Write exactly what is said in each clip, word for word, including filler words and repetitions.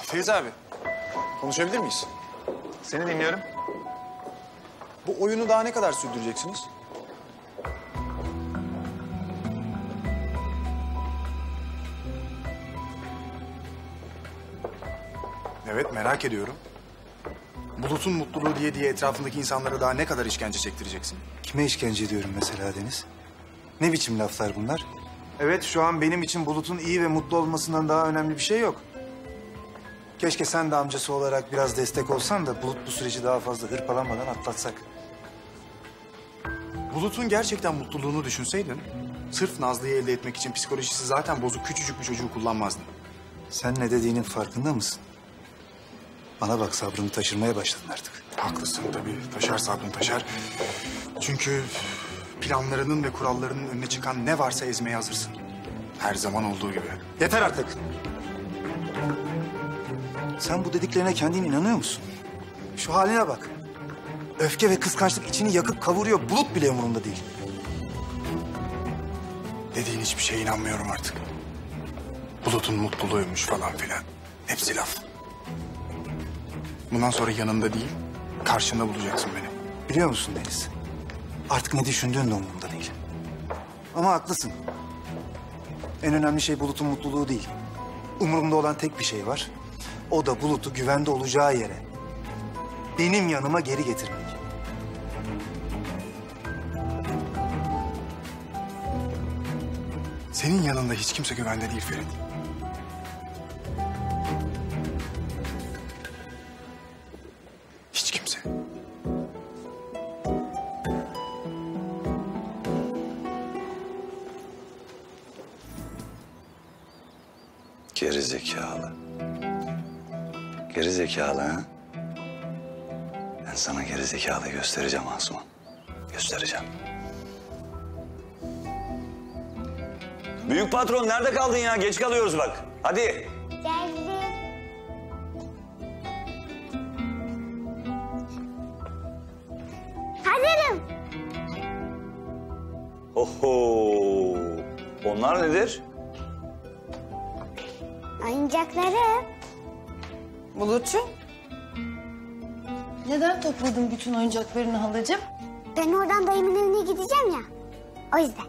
Feyzi abi, konuşabilir miyiz? Seni dinliyorum. Bu oyunu daha ne kadar sürdüreceksiniz? Evet, merak ediyorum. Bulut'un mutluluğu diye diye etrafındaki insanlara daha ne kadar işkence çektireceksin? Kime işkence ediyorum mesela Deniz? Ne biçim laflar bunlar? Evet, şu an benim için Bulut'un iyi ve mutlu olmasından daha önemli bir şey yok. Keşke sen de amcası olarak biraz destek olsan da Bulut bu süreci daha fazla hırpalanmadan atlatsak. Bulut'un gerçekten mutluluğunu düşünseydin, sırf Nazlı'yı elde etmek için psikolojisi zaten bozuk küçücük bir çocuğu kullanmazdın. Sen ne dediğinin farkında mısın? Bana bak, sabrını taşırmaya başladın artık. Haklısın tabii, taşar sabrın taşar. Çünkü planlarının ve kurallarının önüne çıkan ne varsa ezmeye hazırsın. Her zaman olduğu gibi. Yeter artık. Sen bu dediklerine kendin inanıyor musun? Şu haline bak. Öfke ve kıskançlık içini yakıp kavuruyor. Bulut bile umurunda değil. Dediğin hiçbir şeye inanmıyorum artık. Bulut'un mutluluğuymuş falan filan. Hepsi laf. Bundan sonra yanında değil, karşında bulacaksın beni. Biliyor musun Deniz? Artık ne düşündüğün de umurumda değil. Ama haklısın. En önemli şey Bulut'un mutluluğu değil. Umurumda olan tek bir şey var. O da Bulut'u güvende olacağı yere, benim yanıma geri getirmek. Senin yanında hiç kimse güvende değil Ferit. Hiç kimse. Gerizekalı. Gerizekalı ha? Ben sana gerizekalı göstereceğim Asuman. Göstereceğim. Büyük patron nerede kaldın ya? Geç kalıyoruz bak. Hadi. Geldim. Hazırım. Oho. Onlar nedir? Oyuncakları. Bulut'cum. Neden topladın bütün oyuncaklarını halacığım? Ben oradan dayımın evine gideceğim ya. O yüzden.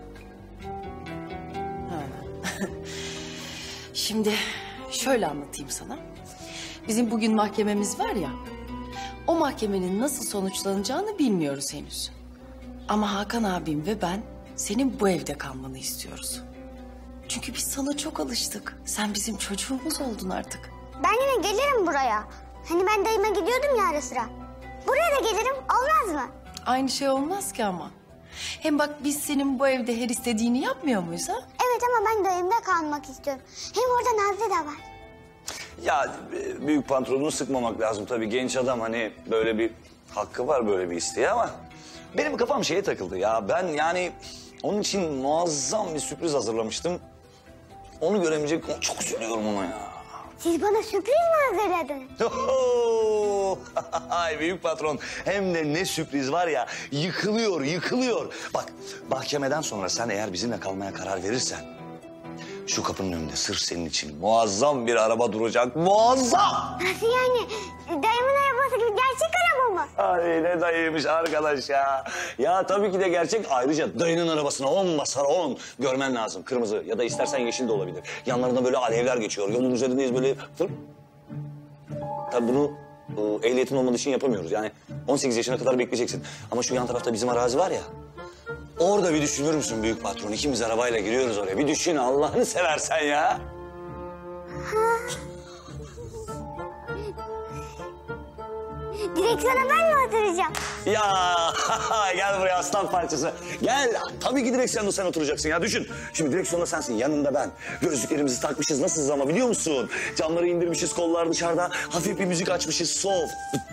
Şimdi şöyle anlatayım sana. Bizim bugün mahkememiz var ya. O mahkemenin nasıl sonuçlanacağını bilmiyoruz henüz. Ama Hakan abim ve ben senin bu evde kalmanı istiyoruz. Çünkü biz sana çok alıştık. Sen bizim çocuğumuz oldun artık. Ben yine gelirim buraya. Hani ben dayıma gidiyordum ya ara sıra. Buraya da gelirim, olmaz mı? Aynı şey olmaz ki ama. Hem bak biz senin bu evde her istediğini yapmıyor muyuz ha? Evet ama ben dayımda kalmak istiyorum. Hem orada Nazlı da var. Ya büyük patronunu sıkmamak lazım tabii. Genç adam hani böyle bir hakkı var böyle bir isteği ama... Benim kafam şeye takıldı ya. Ben yani onun için muazzam bir sürpriz hazırlamıştım. Onu göremeyecek, çok üzülüyorum ona ya. Siz bana sürpriz mi hazırladınız? Ay büyük patron. Hem de ne sürpriz var ya. Yıkılıyor, yıkılıyor. Bak mahkemeden sonra sen eğer bizimle kalmaya karar verirsen... şu kapının önünde sırf senin için muazzam bir araba duracak. Muazzam! Nasıl yani? Dayımın arabası gibi gerçek araba mı? Ay ne dayıymış arkadaş ya. Ya tabii ki de gerçek. Ayrıca dayının arabasına on basar on. Görmen lazım. Kırmızı ya da istersen yeşil de olabilir. Yanlarında böyle alevler geçiyor. Yolun üzerindeyiz böyle. Fır. Tabii bunu e, ehliyetin olmadığı için yapamıyoruz. Yani on sekiz yaşına kadar bekleyeceksin. Ama şu yan tarafta bizim arazi var ya. Orada bir düşünür müsün büyük patron? İkimiz arabayla giriyoruz oraya. Bir düşün Allah'ını seversen ya. Direksiyona ben mi oturacağım? Ya gel buraya aslan parçası. Gel. Tabii ki direksiyonda sen oturacaksın ya. Düşün. Şimdi direksiyonda sensin. Yanında ben. Gözlüklerimizi takmışız. Nasılız ama biliyor musun? Camları indirmişiz. Kollar dışarıda. Hafif bir müzik açmışız. Soft.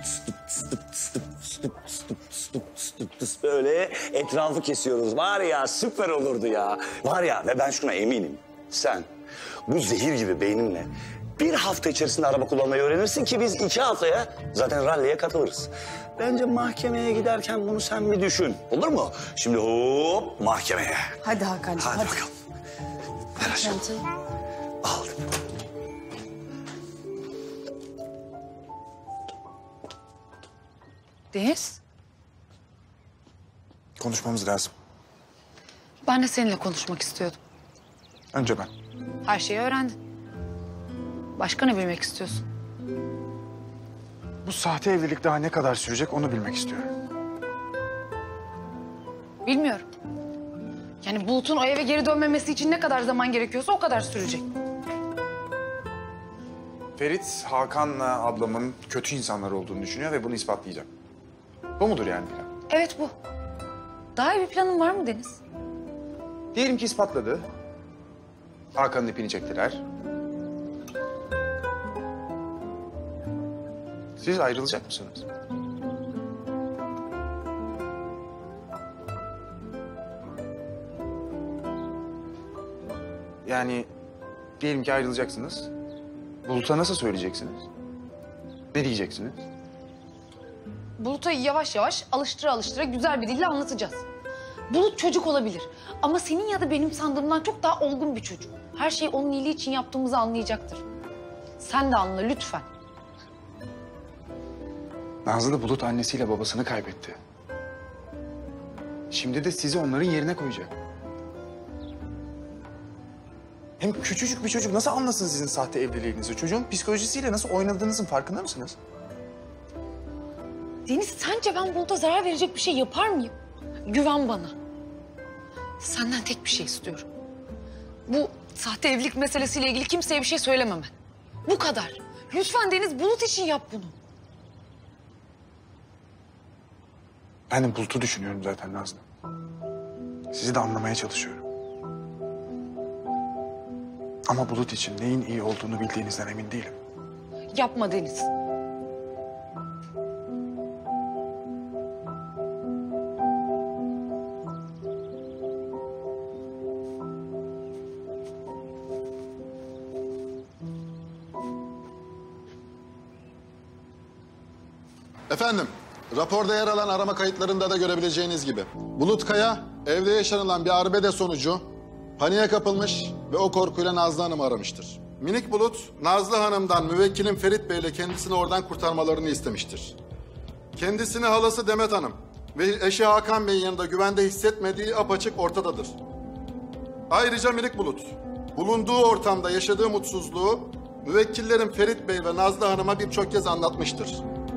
Böyle etrafı kesiyoruz. Var ya süper olurdu ya. Var ya ve ben şuna eminim. Sen bu zehir gibi beyninle bir hafta içerisinde araba kullanmayı öğrenirsin ki biz iki haftaya zaten ralliye katılırız. Bence mahkemeye giderken bunu sen bir düşün. Olur mu? Şimdi hop mahkemeye. Hadi Hakan'cığım Hadi, hadi. bakalım. Ver aşkım. Hakan'cığım. Al. Deniz, Konuşmamız lazım. ben de seninle konuşmak istiyordum. Önce ben. Her şeyi öğrendin. Başka ne bilmek istiyorsun? Bu sahte evlilik daha ne kadar sürecek onu bilmek istiyorum. Bilmiyorum. Yani Bulut'un o eve geri dönmemesi için ne kadar zaman gerekiyorsa o kadar sürecek. Ferit, Hakan'la ablamın kötü insanlar olduğunu düşünüyor ve bunu ispatlayacak. Bu mudur yani plan? Evet bu. Daha iyi bir planın var mı Deniz? Diyelim ki ispatladı. Hakan'ın ipini çektiler. Siz ayrılacak mısınız? Yani diyelim ki ayrılacaksınız. Bulut'a nasıl söyleyeceksiniz? Ne diyeceksiniz? Bulut'a yavaş yavaş alıştıra alıştıra güzel bir dille anlatacağız. Bulut çocuk olabilir ama senin ya da benim sandığımdan çok daha olgun bir çocuk. Her şeyi onun iyiliği için yaptığımızı anlayacaktır. Sen de anla lütfen. Nazlı Bulut annesiyle babasını kaybetti. Şimdi de sizi onların yerine koyacak. Hem küçücük bir çocuk nasıl anlasın sizin sahte evliliğinizi? Çocuğun psikolojisiyle nasıl oynadığınızın farkında mısınız? Deniz, sence ben Bulut'a zarar verecek bir şey yapar mıyım? Güven bana. Senden tek bir şey istiyorum. Bu sahte evlilik meselesiyle ilgili kimseye bir şey söylememen. Bu kadar. Lütfen Deniz, Bulut için yap bunu. Ben de Bulut'u düşünüyorum zaten Nazlı. Sizi de anlamaya çalışıyorum. Ama Bulut için neyin iyi olduğunu bildiğinizden emin değilim. Yapma Deniz. Efendim, raporda yer alan arama kayıtlarında da görebileceğiniz gibi Bulut Kaya evde yaşanılan bir arbede sonucu paniğe kapılmış ve o korkuyla Nazlı Hanım'ı aramıştır. Minik Bulut, Nazlı Hanım'dan müvekkilim Ferit Bey'le kendisini oradan kurtarmalarını istemiştir. Kendisini halası Demet Hanım ve eşi Hakan Bey'in yanında güvende hissetmediği apaçık ortadadır. Ayrıca Minik Bulut, bulunduğu ortamda yaşadığı mutsuzluğu müvekkillerim Ferit Bey ve Nazlı Hanım'a birçok kez anlatmıştır.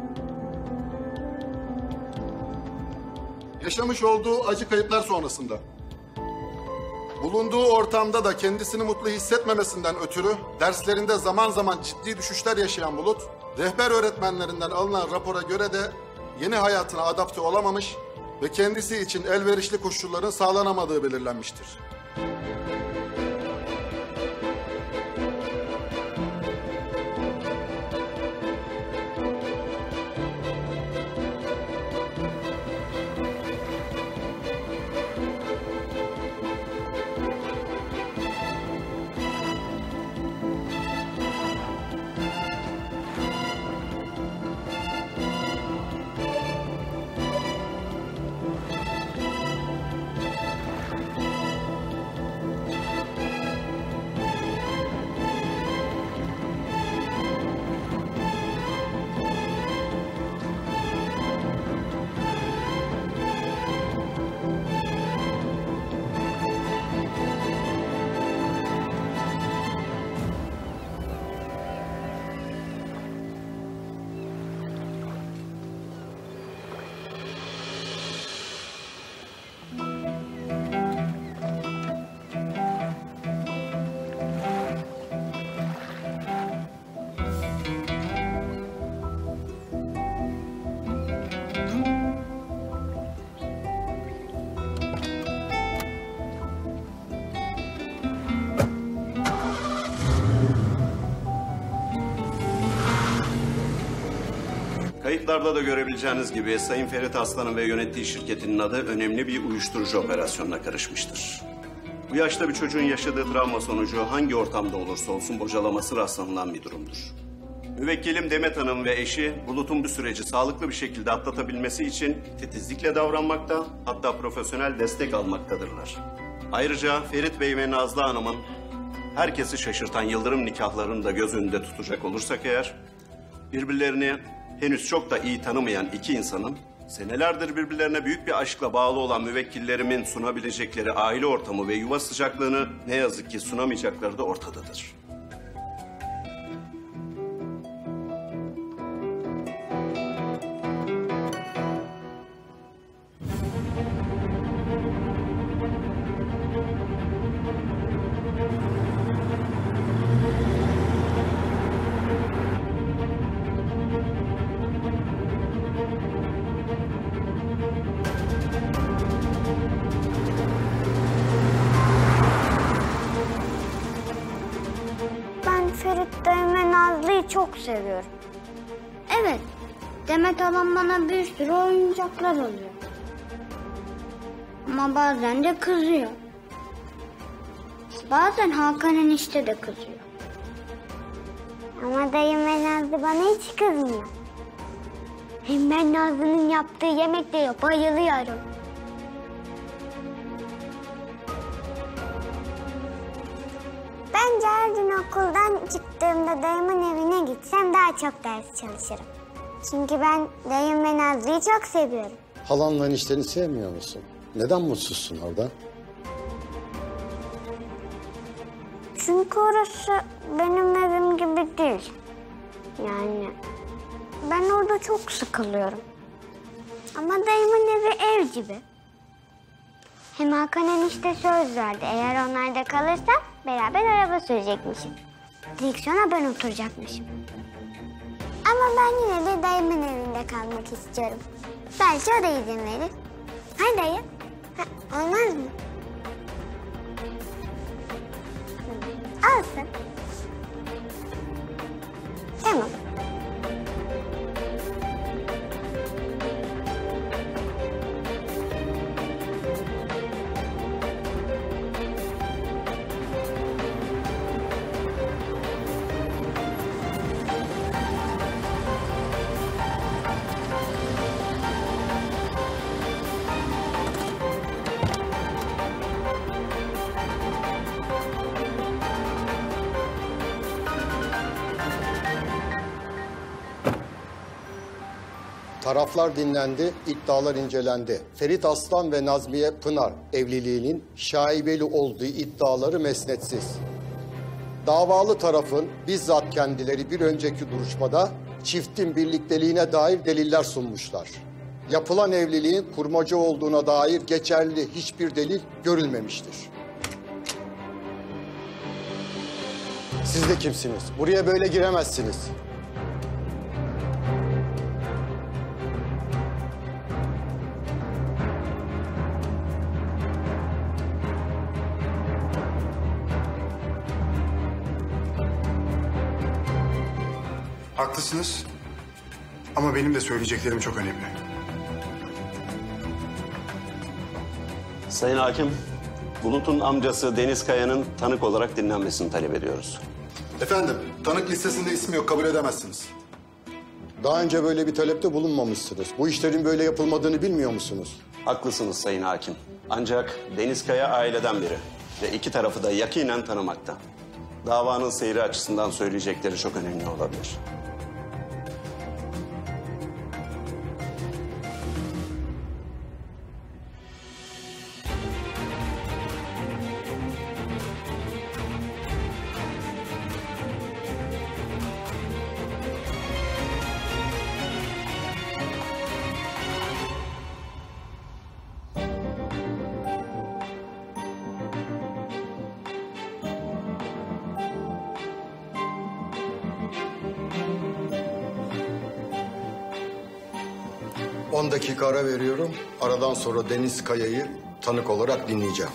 Yaşamış olduğu acı kayıplar sonrasında bulunduğu ortamda da kendisini mutlu hissetmemesinden ötürü derslerinde zaman zaman ciddi düşüşler yaşayan Bulut, rehber öğretmenlerinden alınan rapora göre de yeni hayatına adapte olamamış ve kendisi için elverişli koşulların sağlanamadığı belirlenmiştir. Kayıtlarda da görebileceğiniz gibi Sayın Ferit Aslan'ın ve yönettiği şirketinin adı önemli bir uyuşturucu operasyonuna karışmıştır. Bu yaşta bir çocuğun yaşadığı travma sonucu hangi ortamda olursa olsun bocalaması rastlanılan bir durumdur. Müvekkilim Demet Hanım ve eşi Bulut'un bu süreci sağlıklı bir şekilde atlatabilmesi için titizlikle davranmakta, hatta profesyonel destek almaktadırlar. Ayrıca Ferit Bey ve Nazlı Hanım'ın herkesi şaşırtan yıldırım nikahlarını da göz önünde tutacak olursak eğer, birbirlerini henüz çok da iyi tanımayan iki insanın Senelerdir birbirlerine büyük bir aşkla bağlı olan müvekkillerimin sunabilecekleri aile ortamı ve yuva sıcaklığını ne yazık ki sunamayacakları da ortadadır. Ben Ferit dayım ve Nazlı'yı çok seviyorum. Evet, Demet halam bana bir sürü oyuncaklar alıyor. Ama bazen de kızıyor. Bazen Hakan enişte de kızıyor. Ama dayım ve Nazlı bana hiç kızmıyor. Hem ben Nazlı'nın yaptığı yemeklere bayılıyorum. Bence her gün okuldan çıktığımda dayımın evine gitsem daha çok ders çalışırım. Çünkü ben dayım ve Nazlı'yı çok seviyorum. Halanla enişteni sevmiyor musun? Neden mutsuzsun orada? Çünkü orası benim evim gibi değil. Yani ben orada çok sıkılıyorum. Ama dayımın evi ev gibi. Hem Hakan enişte söz verdi. Eğer onlarda kalırsam beraber araba sürecekmişim. Direksiyona ben oturacakmışım. Ama ben yine de dayımın evinde kalmak istiyorum. Belki o da izin verir. Hay dayı. Ha, olmaz mı? Alsın. Tamam. Taraflar dinlendi, iddialar incelendi. Ferit Aslan ve Nazmiye Pınar evliliğinin şaibeli olduğu iddiaları mesnetsiz. Davalı tarafın bizzat kendileri bir önceki duruşmada çiftin birlikteliğine dair deliller sunmuşlar. Yapılan evliliğin kurmaca olduğuna dair geçerli hiçbir delil görülmemiştir. Siz de kimsiniz? Buraya böyle giremezsiniz. Haklısınız. Ama benim de söyleyeceklerim çok önemli. Sayın Hakim, Bulut'un amcası Deniz Kaya'nın tanık olarak dinlenmesini talep ediyoruz. Efendim, tanık listesinde ismi yok, kabul edemezsiniz. Daha önce böyle bir talepte bulunmamışsınız. Bu işlerin böyle yapılmadığını bilmiyor musunuz? Haklısınız Sayın Hakim. Ancak Deniz Kaya aileden biri ve iki tarafı da yakinen tanımakta. Davanın seyri açısından söyleyecekleri çok önemli olabilir. On dakika ara veriyorum. Aradan sonra Deniz Kaya'yı tanık olarak dinleyeceğim.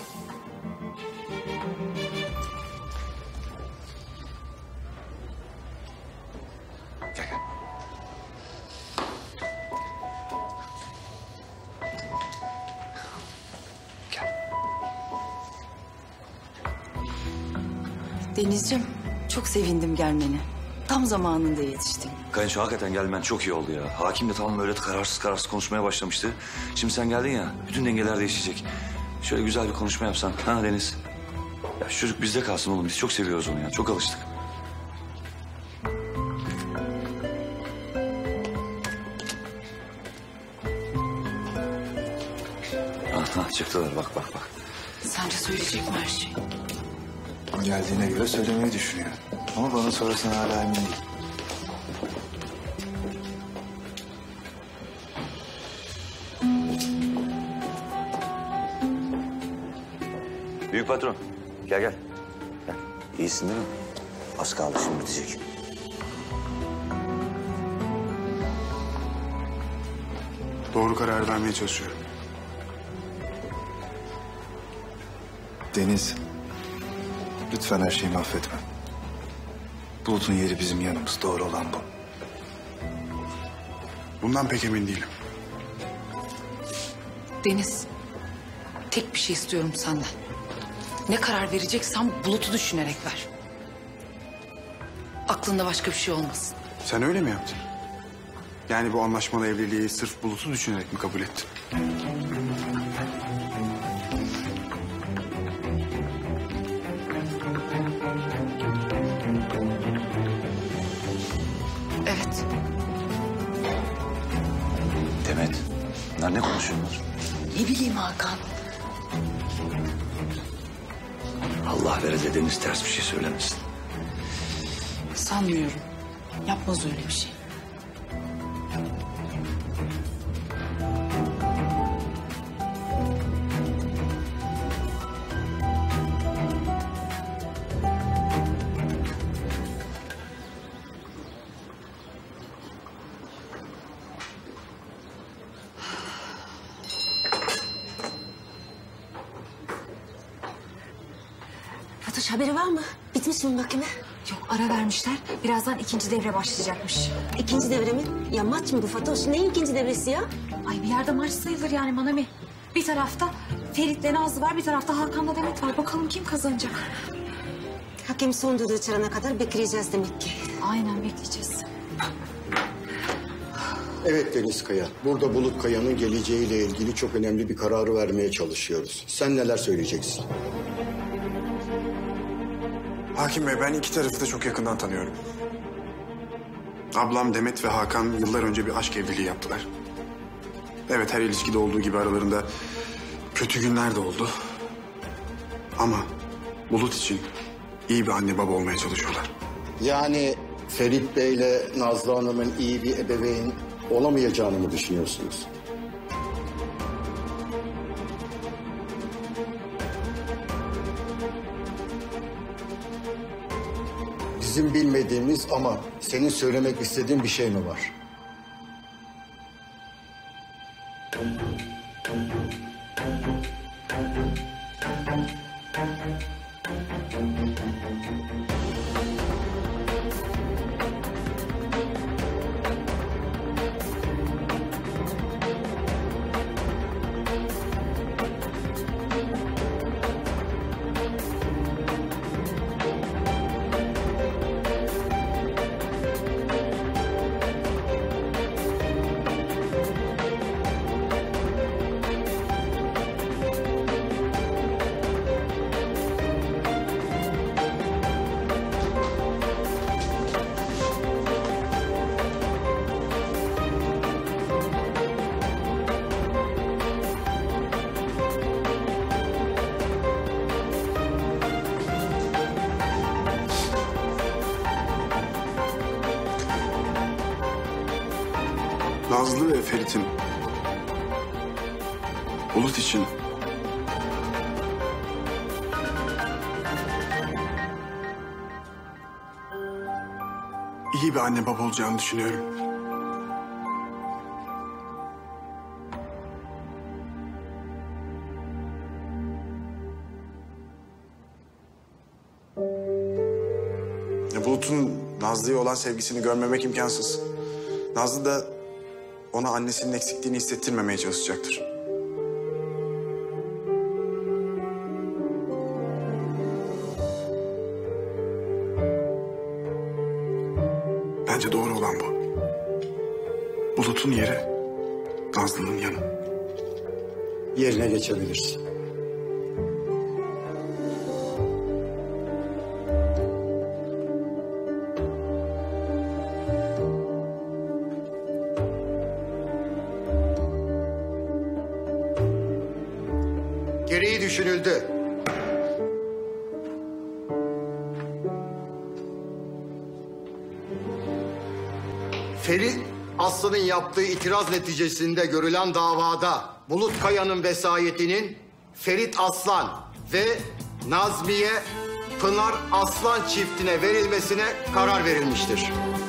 Denizciğim, çok sevindim gelmeni. Tam zamanında yetiştin. Kayınço hakikaten gelmen çok iyi oldu ya. Hakim de tamam böyle kararsız kararsız konuşmaya başlamıştı. Şimdi sen geldin ya, bütün dengeler değişecek. Şöyle güzel bir konuşma yapsan. Ha Deniz? Ya şu çocuk bizde kalsın oğlum. Biz çok seviyoruz onu ya. Çok alıştık. Çıktılar bak bak bak. Sence söyleyecek mi her şeyi? Geldiğine göre söylemeyi düşünüyor. Ama bana sorarsan hala emin değil. Büyük patron. Gel gel. Gel. İyisin değil mi? Az kaldı şimdi bitecek. Doğru karar vermeye çalışıyorum. Deniz, lütfen her şeyi mahvetme. Bulut'un yeri bizim yanımız. Doğru olan bu. Bundan pek emin değilim. Deniz, tek bir şey istiyorum senden. Ne karar vereceksen Bulut'u düşünerek ver. Aklında başka bir şey olmasın. Sen öyle mi yaptın? Yani bu anlaşmalı evliliği sırf Bulut'u düşünerek mi kabul ettin? Evet. Demet, bunlar ne konuşuyorlar? Ne bileyim Hakan. Allah vere de Deniz ters bir şey söylemesin. Sanmıyorum. Yapmaz öyle bir şey. Fatoş haberi var mı? Bitmiş mi mahkeme? Yok ara vermişler. Birazdan ikinci devre başlayacakmış. İkinci devre mi? Ya maç mı bu Fatoş? Ne ikinci devresi ya? Ay bir yerde maç sayılır yani Manami. Bir tarafta Ferit'le Nazlı var, bir tarafta Hakan'la Demet var. Bakalım kim kazanacak? Hakem son düdüğü çalana kadar bekleyeceğiz demek ki. Aynen bekleyeceğiz. Evet Deniz Kaya, burada Bulut Kaya'nın geleceğiyle ilgili çok önemli bir kararı vermeye çalışıyoruz. Sen neler söyleyeceksin? Hakim Bey, ben iki tarafı da çok yakından tanıyorum. Ablam Demet ve Hakan yıllar önce bir aşk evliliği yaptılar. Evet, her ilişkide olduğu gibi aralarında kötü günler de oldu. Ama Bulut için iyi bir anne baba olmaya çalışıyorlar. Yani Ferit Bey'le Nazlı Hanım'ın iyi bir ebeveyn olamayacağını mı düşünüyorsunuz? Bizim bilmediğimiz ama senin söylemek istediğin bir şey mi var? Nazlı ve Ferit'in Bulut için iyi bir anne baba olacağını düşünüyorum. Ya Bulut'un Nazlı'ya olan sevgisini görmemek imkansız. Nazlı da ona annesinin eksikliğini hissettirmemeye çalışacaktır. Bence doğru olan bu. Bulut'un yeri Nazlı'nın yanı. Yerine geçebilirsin. Gereği düşünüldü. Ferit Aslan'ın yaptığı itiraz neticesinde görülen davada Bulut Kaya'nın vesayetinin Ferit Aslan ve Nazmiye Pınar Aslan çiftine verilmesine karar verilmiştir.